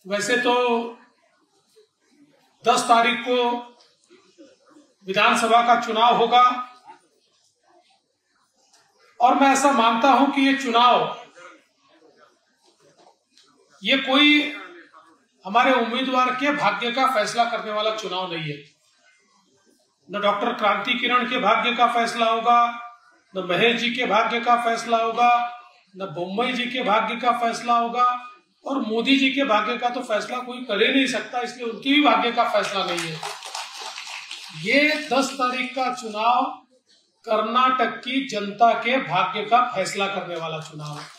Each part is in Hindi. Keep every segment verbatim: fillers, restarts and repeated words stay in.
वैसे तो दस तारीख को विधानसभा का चुनाव होगा और मैं ऐसा मानता हूं कि ये चुनाव ये कोई हमारे उम्मीदवार के भाग्य का फैसला करने वाला चुनाव नहीं है। न डॉक्टर क्रांति किरण के भाग्य का फैसला होगा, न महेश जी के भाग्य का फैसला होगा, न बोम्मई जी के भाग्य का फैसला होगा और मोदी जी के भाग्य का तो फैसला कोई कर ही नहीं सकता, इसलिए उनकी भी भाग्य का फैसला नहीं है। ये दस तारीख का चुनाव कर्नाटक की जनता के भाग्य का फैसला करने वाला चुनाव है।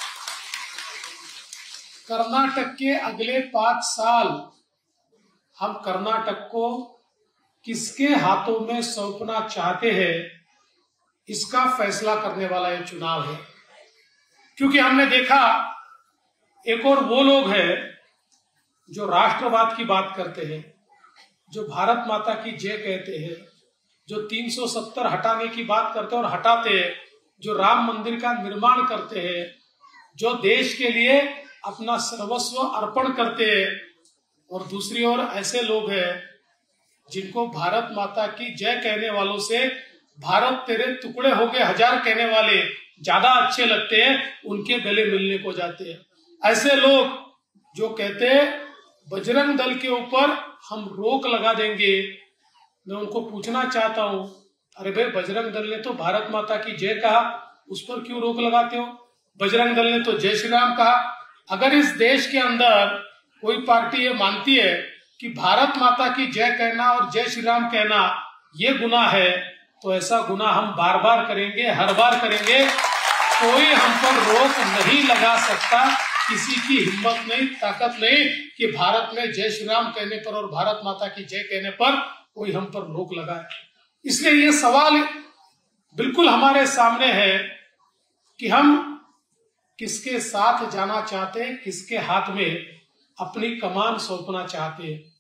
कर्नाटक के अगले पांच साल हम कर्नाटक को किसके हाथों में सौंपना चाहते हैं, इसका फैसला करने वाला ये चुनाव है। क्योंकि हमने देखा एक और वो लोग हैं जो राष्ट्रवाद की बात करते हैं, जो भारत माता की जय कहते हैं, जो तीन सौ सत्तर हटाने की बात करते हैं और हटाते हैं, जो राम मंदिर का निर्माण करते हैं, जो देश के लिए अपना सर्वस्व अर्पण करते हैं, और दूसरी ओर ऐसे लोग हैं जिनको भारत माता की जय कहने वालों से भारत तेरे टुकड़े हो गए हजार कहने वाले ज्यादा अच्छे लगते हैं, उनके गले मिलने को जाते हैं। ऐसे लोग जो कहते हैं बजरंग दल के ऊपर हम रोक लगा देंगे, मैं उनको पूछना चाहता हूं, अरे भाई बजरंग दल ने तो भारत माता की जय कहा, उस पर क्यों रोक लगाते हो? बजरंग दल ने तो जय श्री राम कहा। अगर इस देश के अंदर कोई पार्टी ये मानती है कि भारत माता की जय कहना और जय श्री राम कहना ये गुनाह है, तो ऐसा गुनाह हम बार बार करेंगे, हर बार करेंगे। कोई हम पर रोक नहीं लगा सकता, किसी की हिम्मत नहीं, ताकत नहीं कि भारत में जय श्री राम कहने पर और भारत माता की जय कहने पर कोई हम पर रोक लगाए। इसलिए ये सवाल बिल्कुल हमारे सामने है कि हम किसके साथ जाना चाहते हैं, किसके हाथ में अपनी कमान सौंपना चाहते हैं।